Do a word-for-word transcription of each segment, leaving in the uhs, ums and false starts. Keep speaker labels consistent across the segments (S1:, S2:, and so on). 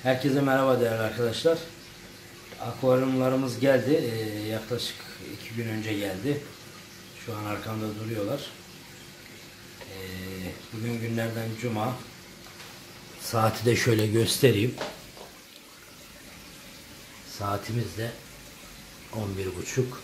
S1: Herkese merhaba değerli arkadaşlar. Akvaryumlarımız geldi. Ee, yaklaşık iki gün önce geldi. Şu an arkamda duruyorlar. Ee, bugün günlerden cuma. Saati de şöyle göstereyim. Saatimiz de on bir buçuk.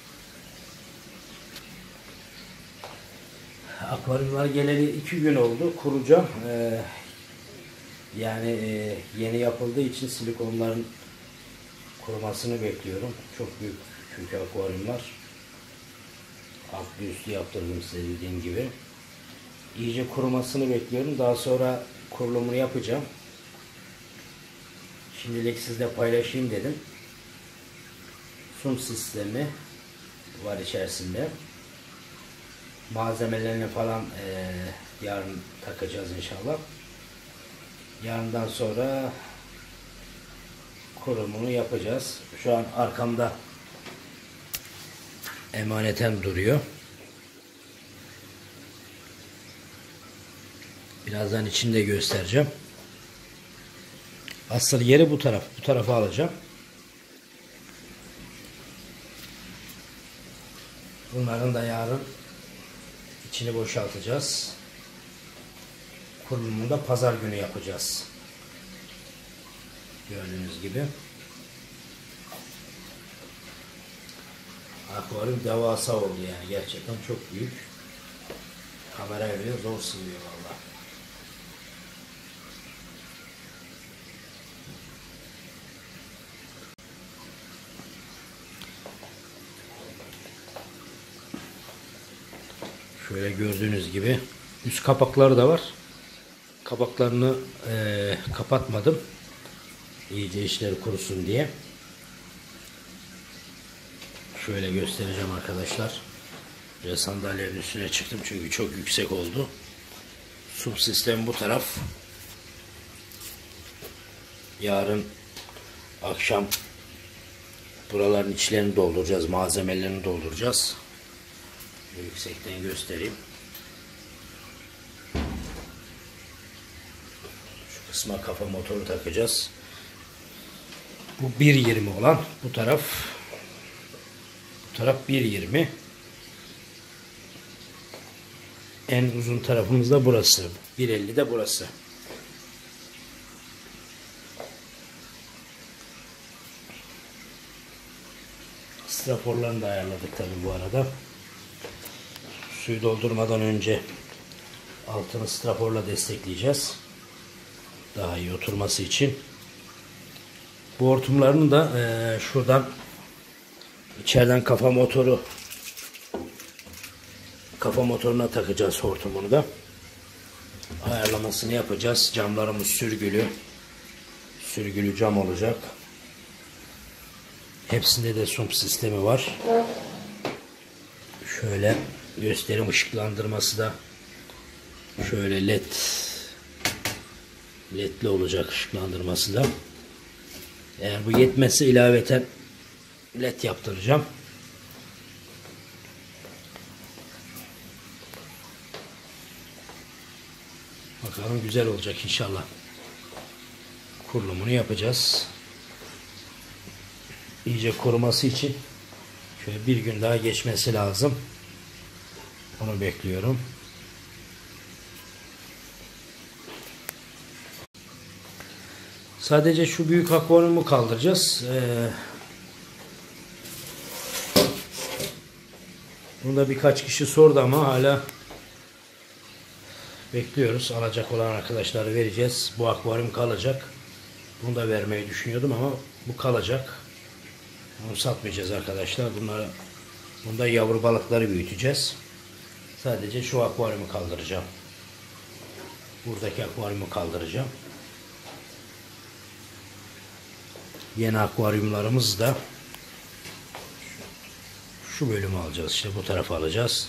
S1: Akvaryumlar geleli iki gün oldu. Kuracağım. Ee, yani e, yeni yapıldığı için silikonların kurumasını bekliyorum. Çok büyük çünkü akvaryumlar. Altlı üstü yaptırdım size dediğim gibi. İyice kurumasını bekliyorum. Daha sonra kurulumunu yapacağım. Şimdilik sizle paylaşayım dedim. Sum sistemi var içerisinde. Malzemelerini falan e, yarın takacağız inşallah. Yarından sonra kurumunu yapacağız. Şu an arkamda emaneten duruyor. Birazdan içinde göstereceğim. Asıl yeri bu taraf. Bu tarafa alacağım. Bunların da yarın içini boşaltacağız. Kurulumunu da pazar günü yapacağız. Gördüğünüz gibi. Akvaryum devasa oldu yani. Gerçekten çok büyük. Kameraya bile zor sığıyor vallahi. Şöyle gördüğünüz gibi üst kapakları da var. Kapaklarını e, kapatmadım. İyice işleri kurusun diye. Şöyle göstereceğim arkadaşlar. Ve sandalyenin üstüne çıktım çünkü çok yüksek oldu. Sum sistemi bu taraf. Yarın akşam buraların içlerini dolduracağız. Malzemelerini dolduracağız. Yüksekten göstereyim. Şu kısma kafa motoru takacağız. Bu bir yirmi olan bu taraf. Bu taraf bir yirmi. En uzun tarafımız da burası. bir elli de burası. Straforlarını da ayarladık tabi bu arada. Suyu doldurmadan önce altını straforla destekleyeceğiz. Daha iyi oturması için. Bu hortumlarını da e, şuradan içeriden kafa motoru kafa motoruna takacağız hortumunu da. Ayarlamasını yapacağız. Camlarımız sürgülü. Sürgülü cam olacak. Hepsinde de sump sistemi var. Şöyle göstereyim, ışıklandırması da şöyle led ledli olacak ışıklandırması da. Eğer bu yetmezse ilaveten led yaptıracağım. Bakalım güzel olacak inşallah. Kurulumunu yapacağız. İyice koruması için şöyle bir gün daha geçmesi lazım. Onu bekliyorum. Sadece şu büyük akvaryumu kaldıracağız. Ee, Bunda birkaç kişi sordu ama hala bekliyoruz. Alacak olan arkadaşlara vereceğiz. Bu akvaryum kalacak. Bunu da vermeyi düşünüyordum ama bu kalacak. Bunu satmayacağız arkadaşlar. Bunları, bunda yavru balıkları büyüteceğiz. Sadece şu akvaryumu kaldıracağım. Buradaki akvaryumu kaldıracağım. Yeni akvaryumlarımız da şu bölümü alacağız. İşte bu tarafa alacağız.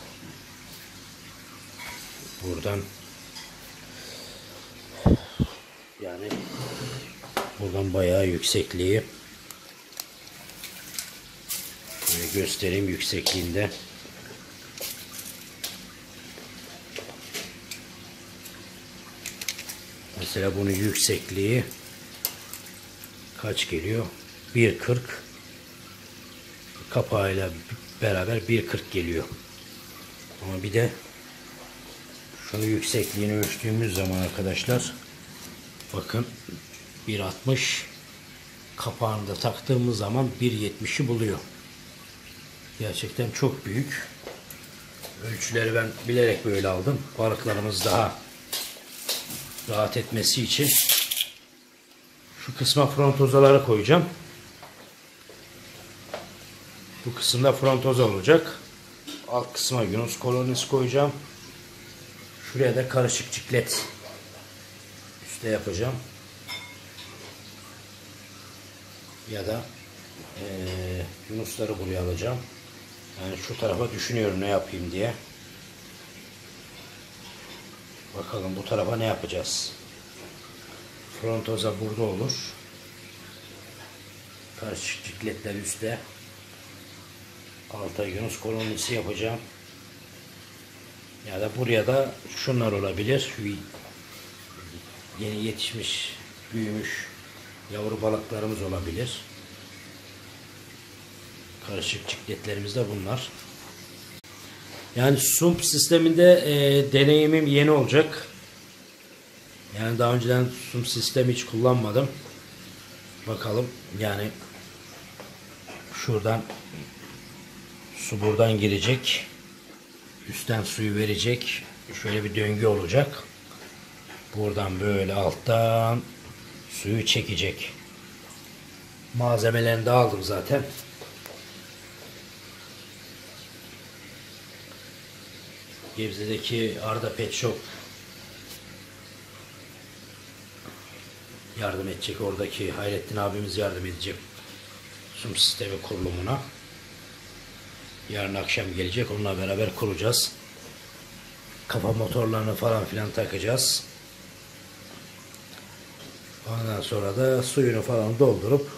S1: Buradan yani buradan bayağı yüksekliği böyle göstereyim yüksekliğinde. Mesela bunun yüksekliği kaç geliyor? bir kırk. Kapağıyla beraber bir kırk geliyor. Ama bir de şunu yüksekliğini ölçtüğümüz zaman arkadaşlar, bakın bir altmış, kapağını da taktığımız zaman bir yetmişi buluyor. Gerçekten çok büyük. Ölçüleri ben bilerek böyle aldım. Balıklarımız daha rahat etmesi için. Şu kısma frontozaları koyacağım. Bu kısımda frontoza olacak. Alt kısma yunus kolonisi koyacağım. Şuraya da karışık ciklet üstte yapacağım. Ya da e, yunusları buraya alacağım. Yani şu tarafa düşünüyorum ne yapayım diye. Bakalım bu tarafa ne yapacağız. Frontoza burada olur. Karışık cikletler üstte. Alta yunus kolonisi yapacağım. Ya da buraya da şunlar olabilir. Yeni yetişmiş, büyümüş yavru balıklarımız olabilir. Karışık cikletlerimiz de bunlar. Yani sump sisteminde e, deneyimim yeni olacak. Yani daha önceden sump sistemi hiç kullanmadım. Bakalım yani şuradan su buradan girecek. Üstten suyu verecek. Şöyle bir döngü olacak. Buradan böyle alttan suyu çekecek. Malzemelerini de aldım zaten. Gebze'deki Arda Pet Shop yardım edecek. Oradaki Hayrettin abimiz yardım edecek sum sistemi kurulumuna. Yarın akşam gelecek. Onunla beraber kuracağız. Kafa motorlarını falan filan takacağız. Ondan sonra da suyunu falan doldurup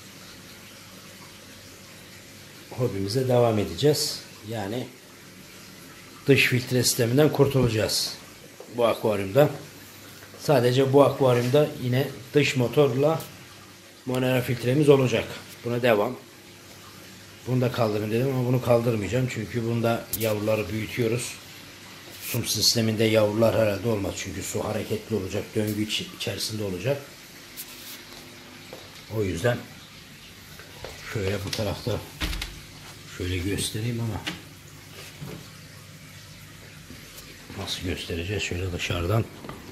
S1: hobimize devam edeceğiz. Yani dış filtre sisteminden kurtulacağız. Bu akvaryumda. Sadece bu akvaryumda yine dış motorla Monera filtremiz olacak. Buna devam. Bunu da kaldırın dedim ama bunu kaldırmayacağım. Çünkü bunda yavruları büyütüyoruz. Sum sisteminde yavrular herhalde olmaz. Çünkü su hareketli olacak. Döngü içerisinde olacak. O yüzden şöyle bu tarafta şöyle göstereyim ama nasıl göstereceğiz? Şöyle dışarıdan.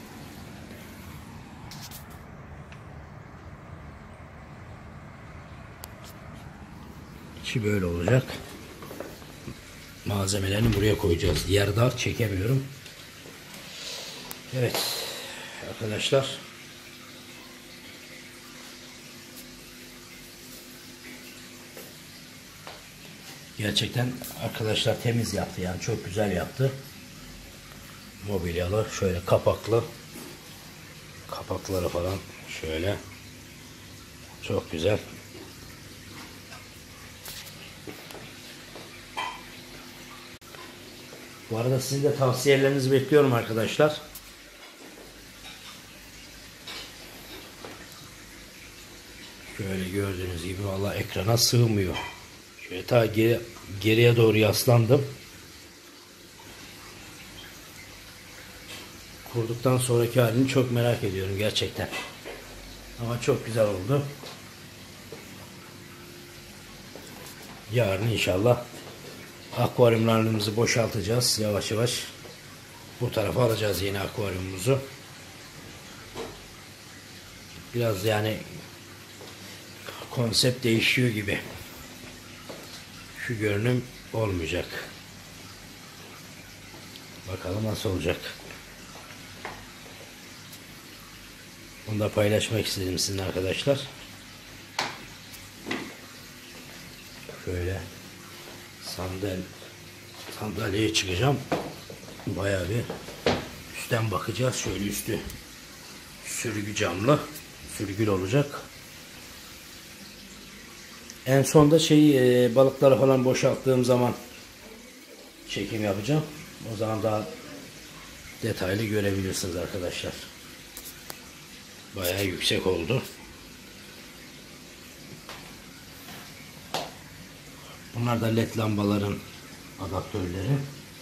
S1: İçi böyle olacak. Malzemelerini buraya koyacağız. Diğer dağ çekemiyorum. Evet arkadaşlar. Gerçekten arkadaşlar temiz yaptı. Yani çok güzel yaptı. Mobilyalı. Şöyle kapaklı. Kapakları falan şöyle. Çok güzel. Bu arada sizin de tavsiyelerinizi bekliyorum arkadaşlar. Şöyle gördüğünüz gibi vallahi ekrana sığmıyor. Şöyle ta geri, geriye doğru yaslandım. Kurduktan sonraki halini çok merak ediyorum gerçekten. Ama çok güzel oldu. Yarın inşallah akvaryumlarımızı boşaltacağız. Yavaş yavaş bu tarafa alacağız yeni akvaryumumuzu. Biraz yani konsept değişiyor gibi. Şu görünüm olmayacak. Bakalım nasıl olacak. Bunu da paylaşmak istedim sizinle arkadaşlar. Şöyle sandal sandalyeye çıkacağım. Bayağı bir üstten bakacağız. Şöyle üstü sürgü camlı. Sürgülü olacak. En sonda şey e, balıkları falan boşalttığım zaman çekim yapacağım. O zaman daha detaylı görebilirsiniz arkadaşlar. Bayağı yüksek oldu. Bunlar da led lambaların adaptörleri.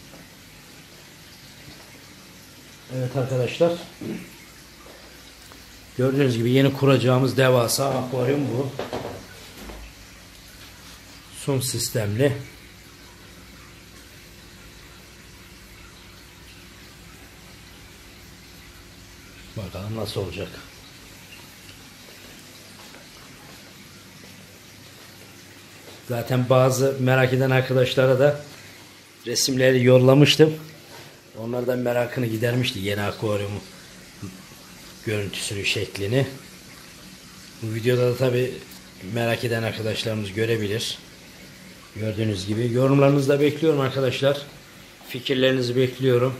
S1: Evet arkadaşlar. Gördüğünüz gibi yeni kuracağımız devasa akvaryum bu. Sun sistemli. Bakalım nasıl olacak. Zaten bazı merak eden arkadaşlara da resimleri yollamıştım. Onlardan merakını gidermişti yeni akvaryumun görüntüsünü, şeklini. Bu videoda da tabi merak eden arkadaşlarımız görebilir. Gördüğünüz gibi. Yorumlarınızı da bekliyorum arkadaşlar. Fikirlerinizi bekliyorum.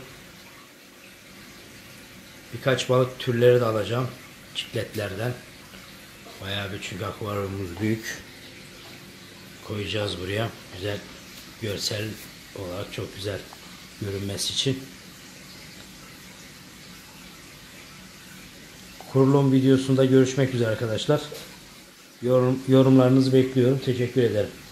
S1: Birkaç balık türleri de alacağım. Çikletlerden. Bayağı bir, çünkü akvaryumumuz büyük. Koyacağız buraya. Güzel, görsel olarak çok güzel görünmesi için. Kurulum videosunda görüşmek üzere arkadaşlar. Yorum, yorumlarınızı bekliyorum. Teşekkür ederim.